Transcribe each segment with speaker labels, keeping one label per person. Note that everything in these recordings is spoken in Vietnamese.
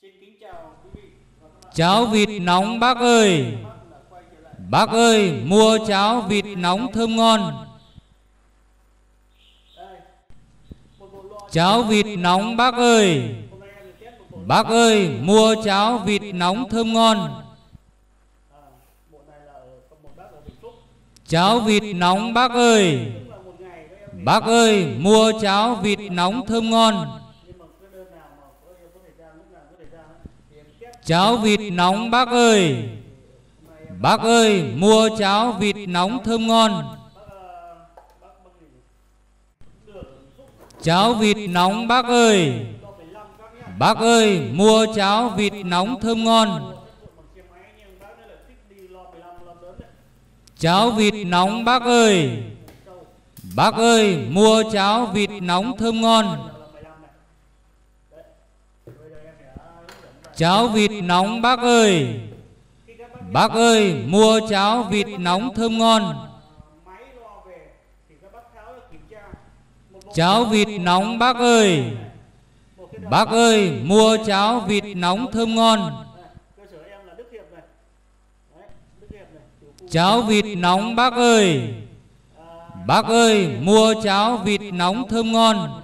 Speaker 1: Cháo vịt nóng bác ơi. Bác ơi, mua cháo vịt nóng thơm ngon. Cháo vịt nóng bác ơi. Bác ơi, mua cháo vịt nóng thơm ngon. Cháo vịt nóng bác ơi. Bác ơi, mua cháo vịt nóng thơm ngon. Cháo vịt nóng bác ơi. Bác ơi, mua cháo vịt nóng thơm ngon. Cháo vịt nóng bác ơi. Bác ơi, mua cháo vịt nóng thơm ngon. Cháo vịt nóng bác ơi. Bác ơi, mua cháo vịt nóng thơm ngon. Cháo vịt nóng bác ơi. Bác ơi, mua cháo vịt nóng thơm ngon. Cháo vịt nóng bác ơi. Bác ơi, mua cháo vịt nóng thơm ngon. Cháo vịt nóng bác ơi. Bác ơi, mua cháo vịt nóng thơm ngon.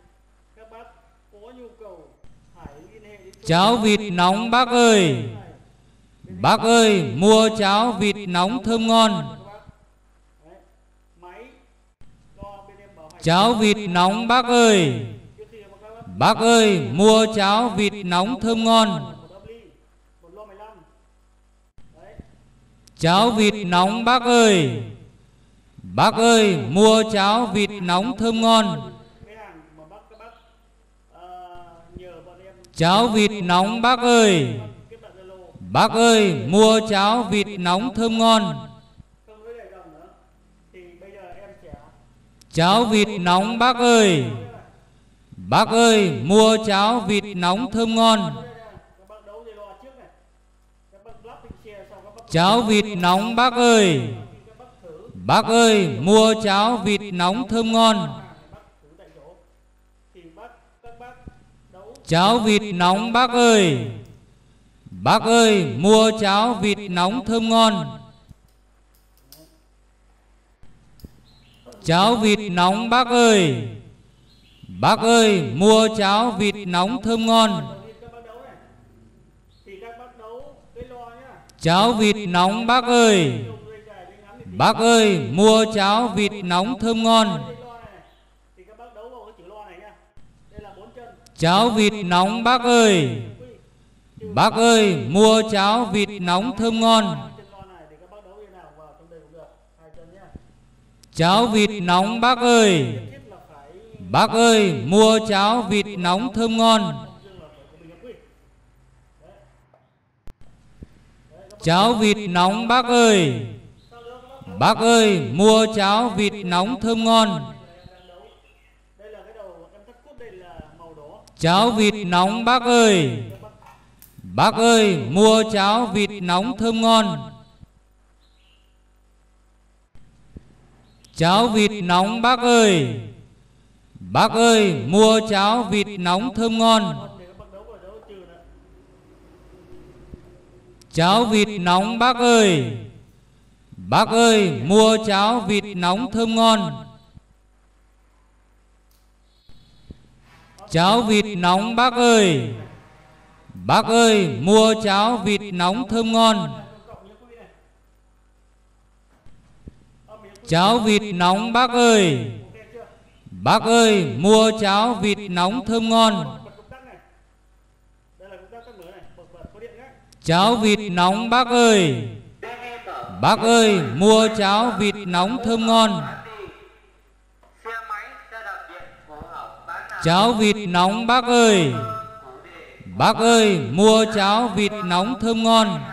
Speaker 1: Cháo vịt nóng bác ơi. Bác ơi, mua cháo vịt nóng thơm ngon. Cháo vịt nóng bác ơi. Bác ơi, mua cháo vịt nóng thơm ngon. Cháo vịt nóng bác ơi. Bác ơi, mua cháo vịt nóng thơm ngon. Cháo vịt nóng bác ơi. Bác ơi, mua cháo vịt nóng thơm ngon. Cháo vịt nóng bác ơi. Bác ơi, mua cháo vịt nóng thơm ngon. Cháo vịt nóng bác ơi. Bác ơi, mua cháo vịt nóng thơm ngon. Cháo vịt nóng bác ơi. Bác ơi, mua cháo vịt nóng thơm ngon. Cháo vịt nóng bác ơi. Bác ơi, mua cháo vịt nóng thơm ngon. Cháo vịt nóng bác ơi. Bác ơi, mua cháo vịt nóng thơm ngon. Cháo vịt nóng bác ơi. Bác ơi, mua cháo vịt nóng thơm ngon. Cháo vịt nóng bác ơi. Bác ơi, mua cháo vịt nóng thơm ngon. Cháo vịt nóng bác ơi. Bác ơi, mua cháo vịt nóng thơm ngon. Cháo vịt nóng bác ơi. Bác ơi, mua cháo vịt nóng thơm ngon. Cháo vịt nóng bác ơi. Bác ơi, mua cháo vịt nóng thơm ngon. Cháo vịt nóng bác ơi. Bác ơi, mua cháo vịt nóng thơm ngon. Cháo vịt nóng bác ơi. Bác ơi, mua cháo vịt nóng thơm ngon. Cháo vịt nóng bác ơi. Bác ơi, mua cháo vịt nóng thơm ngon. Cháo vịt nóng bác ơi. Bác ơi, mua cháo vịt nóng thơm ngon. Cháo vịt nóng bác ơi. Bác ơi, mua cháo vịt nóng thơm ngon.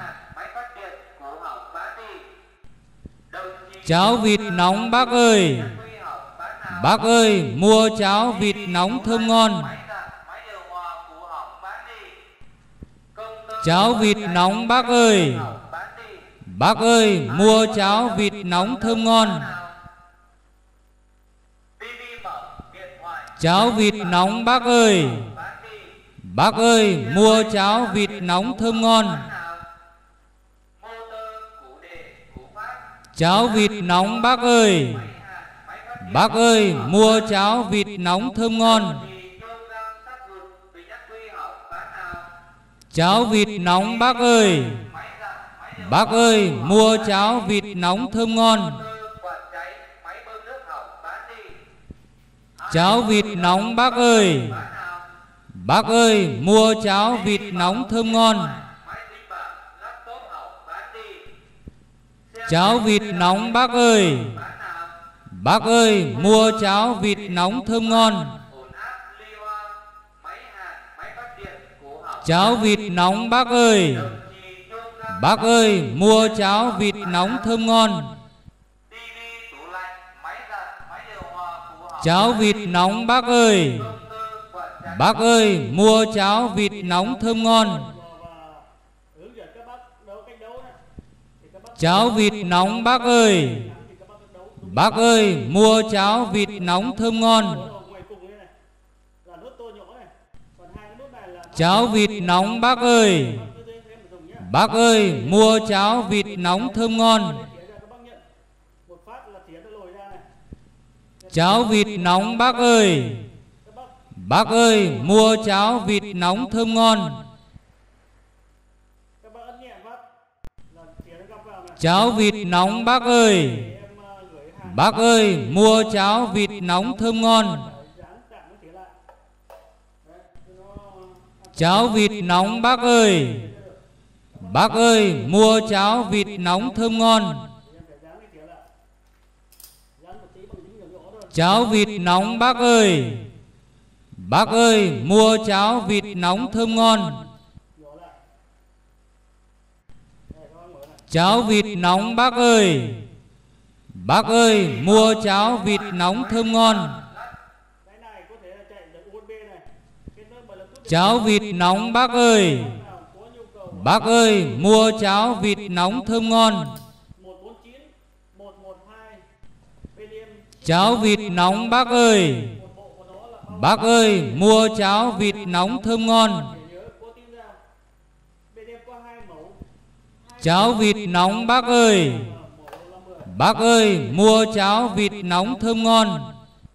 Speaker 1: Cháo vịt nóng bác ơi. Bác ơi, mua cháo vịt nóng thơm ngon. Cháo vịt nóng bác ơi. Bác ơi, mua cháo vịt nóng thơm ngon. Cháo vịt nóng bác ơi. Bác ơi, mua cháo vịt nóng thơm ngon. Cháo vịt nóng bác ơi. Bác ơi, mua cháo vịt nóng thơm ngon. Cháo vịt nóng bác ơi. Bác ơi, mua cháo vịt nóng thơm ngon. Cháo vịt nóng bác ơi. Bác ơi, mua cháo vịt nóng thơm ngon. Cháo vịt nóng bác ơi. Bác ơi, mua cháo vịt nóng thơm ngon. Cháo vịt nóng bác ơi. Bác ơi, mua cháo vịt nóng thơm ngon. Cháo vịt nóng bác ơi. Bác ơi, mua cháo vịt nóng thơm ngon. Cháo vịt nóng bác ơi. Bác ơi, mua cháo vịt nóng thơm ngon. Cháo vịt nóng bác ơi. Bác ơi, mua cháo vịt nóng thơm ngon. Cháo vịt nóng bác ơi. Bác ơi, mua cháo vịt nóng thơm ngon. Cháo vịt nóng bác ơi. Bác ơi, mua cháo vịt nóng thơm ngon. Cháo vịt nóng bác ơi. Bác ơi, mua cháo vịt nóng thơm ngon. Cháo vịt nóng bác ơi. Bác ơi, mua cháo vịt nóng thơm ngon. Cháo vịt nóng bác ơi. Bác ơi, mua cháo vịt nóng thơm ngon. Cháo vịt nóng bác ơi. Bác ơi, mua cháo vịt nóng thơm ngon. Cháo vịt nóng bác ơi. Bác ơi, mua cháo vịt nóng thơm ngon. Cháo vịt nóng bác ơi. Bác ơi, mua cháo vịt nóng thơm ngon.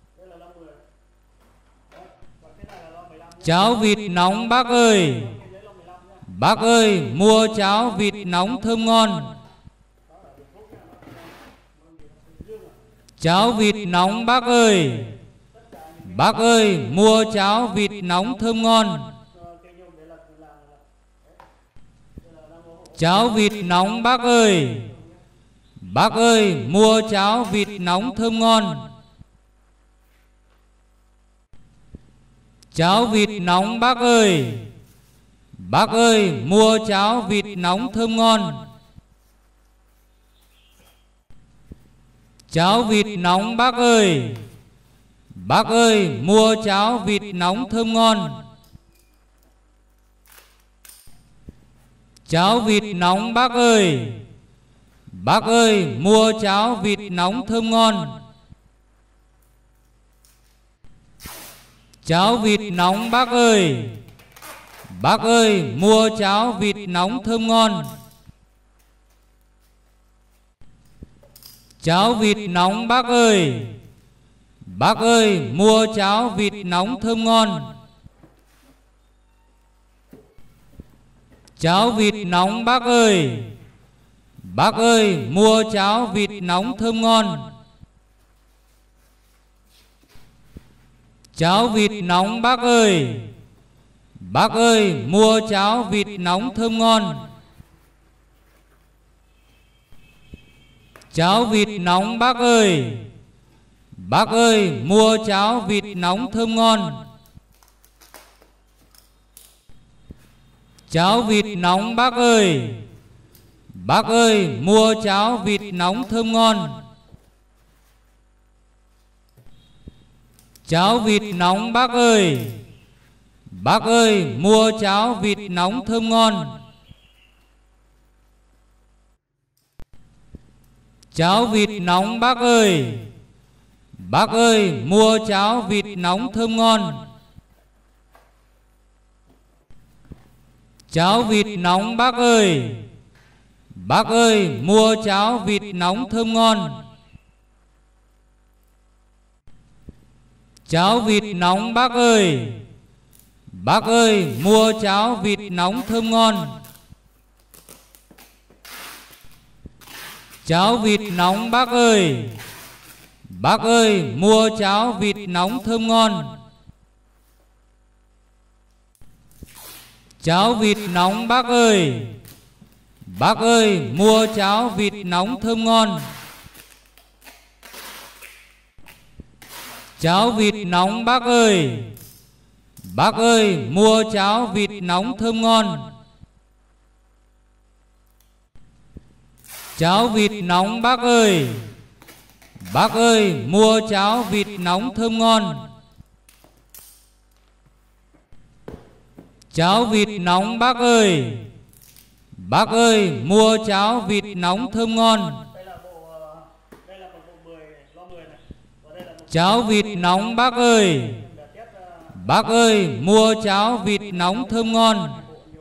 Speaker 1: Cháo vịt nóng bác ơi. Bác ơi, mua cháo vịt nóng thơm ngon. Cháo vịt nóng bác ơi. Bác ơi, mua cháo vịt nóng thơm ngon. Cháo vịt nóng bác ơi. Bác ơi, mua cháo vịt nóng thơm ngon. Cháo vịt nóng bác ơi. Bác ơi, mua cháo vịt nóng thơm ngon. Cháo vịt nóng bác ơi. Bác ơi, mua cháo vịt nóng thơm ngon. Cháo vịt nóng bác ơi. Bác ơi, mua cháo vịt nóng thơm ngon. Cháo vịt nóng bác ơi. Bác ơi, mua cháo vịt nóng thơm ngon. Cháo vịt nóng bác ơi. Bác ơi, mua cháo vịt nóng thơm ngon. Cháo vịt nóng bác ơi. Bác ơi, mua cháo vịt nóng thơm ngon. Cháo vịt nóng bác ơi. Bác ơi, mua cháo vịt nóng thơm ngon. Cháo vịt nóng bác ơi. Bác ơi, mua cháo vịt nóng thơm ngon. Cháo vịt nóng bác ơi. Bác ơi, mua cháo vịt nóng thơm ngon. Cháo vịt nóng bác ơi. Bác ơi, mua cháo vịt nóng thơm ngon. Cháo vịt nóng bác ơi. Bác ơi, mua cháo vịt nóng thơm ngon. Cháo vịt nóng bác ơi. Bác ơi, mua cháo vịt nóng thơm ngon. Cháo vịt nóng bác ơi. Bác ơi, mua cháo vịt nóng thơm ngon. Cháo vịt nóng bác ơi. Bác ơi, mua cháo vịt nóng thơm ngon. Cháo vịt nóng bác ơi. Bác ơi, mua cháo vịt nóng thơm ngon. Cháo vịt nóng bác ơi. Bác ơi, mua cháo vịt nóng thơm ngon. Cháo vịt nóng bác ơi. Bác ơi, mua cháo vịt nóng thơm ngon. Cháo vịt nóng bác ơi. Bác ơi, mua cháo vịt nóng thơm ngon. Cháo vịt nóng bác ơi. Bác ơi, mua cháo vịt nóng thơm ngon.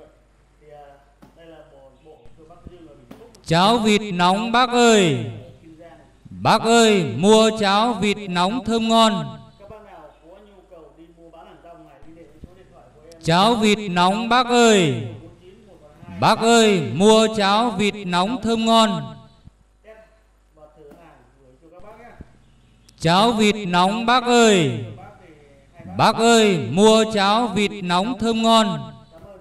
Speaker 1: Cháo vịt nóng bác ơi. Bác ơi, mua cháo vịt nóng thơm ngon. Cháo vịt nóng bác ơi. Bác ơi, mua cháo vịt nóng thơm ngon. Cháo vịt nóng bác ơi. Bác ơi, mua cháo vịt nóng thơm ngon.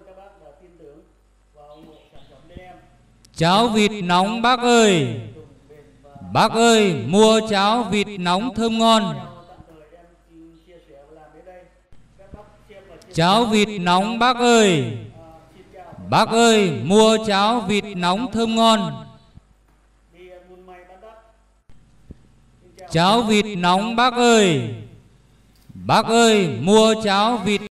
Speaker 1: Cháo vịt nóng bác ơi. Bác ơi, mua cháo vịt nóng thơm ngon. Cháo vịt nóng bác ơi. Bác ơi, mua cháo vịt nóng thơm ngon. Cháo vịt nóng bác ơi. Bác ơi, mua cháo vịt